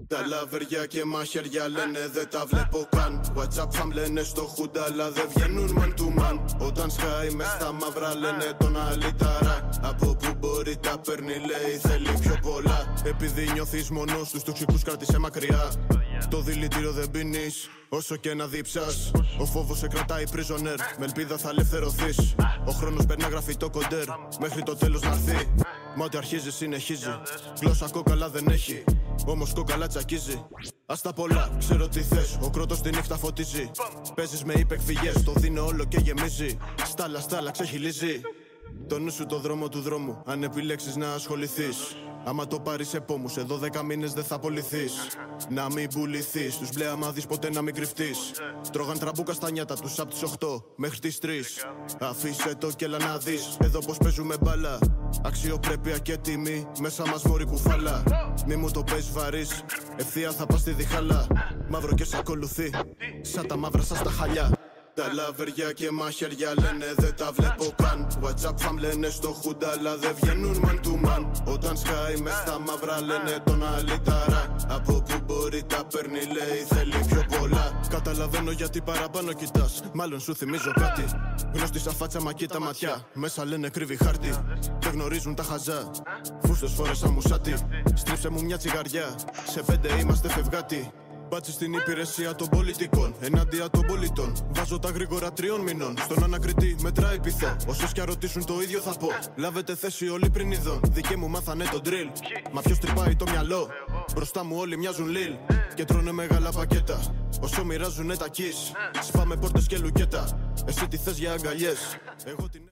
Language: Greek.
Τα λαβεριά και μαχαιριά λένε δεν τα βλέπω καν. WhatsApp fam λένε στο χούντα αλλά δεν βγαίνουν man to man. Όταν σκάει μες στα μαύρα λένε τον αλυταρά. Από που μπορεί τα παίρνει λέει θέλει πιο πολλά. Επειδή νιώθεις μόνος τους τοξικούς κράτησε μακριά. Το δηλητήριο δεν πίνεις όσο και να δίψας. Ο φόβος σε κρατάει prisoner. Με ελπίδα θα ελευθερωθείς. Ο χρόνος περνά γράφει το κοντέρ μέχρι το τέλος να έρθει. Μα ό,τι αρχίζει συνεχίζει. Γλώσσα κόκαλα δεν έχει, όμως κόκαλα τσακίζει. Ας τα πολλά, ξέρω τι θες. Ο κρότος τη νύχτα φωτίζει. Παίζεις με υπεκφυγές, το δίνω όλο και γεμίζει. Στάλα ξεχυλίζει. Το νου σου το δρόμο του δρόμου, αν επιλέξεις να ασχοληθείς. Άμα το πάρεις επόμους, εδώ 10 μήνες δεν θα απολυθείς. Να μην πουληθείς, τους μπλε άμα δεις ποτέ να μην κρυφτείς. Τρώγαν τραμπούκα στα νιάτα τους απ' τις 8 μέχρι τις 3. Αφήσε το και έλα να δεις, εδώ πως παίζουμε μπάλα. Αξιοπρέπεια και τιμή, μέσα μας μωρή κουφάλα. Μη μου το πες βαρύς, ευθεία θα πας στη διχάλα. Μαύρο και σ' ακολουθεί, σαν τα μαύρα σας τα χαλιά. Τα λαβεριά και μαχαιριά λένε δεν τα βλέπω καν. WhatsApp fam λένε στο χούντα αλλά δεν βγαίνουν man to man. Όταν σκάει μες στα μαύρα λένε τον αλυταρά. Από που μπορεί τα παίρνει λέει θέλει πιο πολλά. Καταλαβαίνω γιατί παραπάνω κοιτάς, μάλλον σου θυμίζω κάτι. Γνωστή σαν φάτσα μα κοίτα ματιά, μέσα λένε κρύβει χάρτη. Δεν γνωρίζουν τα χαζά, φούστος φόρεσα μουσάτι. Στρίψε μου μια τσιγαριά, σε 5 είμαστε φευγάτι. Μπάτσι στην υπηρεσία των πολιτικών, ενάντια των πολιτών. Βάζω τα γρήγορα 3 μηνών. Στον ανακριτή μετράει πειθό. Όσους κι ρωτήσουν το ίδιο θα πω. Λάβετε θέση όλοι πριν ειδών. Δικοί μου μάθανε το drill. Μα ποιος τρυπάει το μυαλό. Μπροστά μου όλοι μοιάζουν λιλ. Και τρώνε μεγάλα πακέτα. Όσο μοιράζουνε τα kiss. Σπάμε πόρτες και λουκέτα. Εσύ τι θες για αγκαλιές. Εγώ την...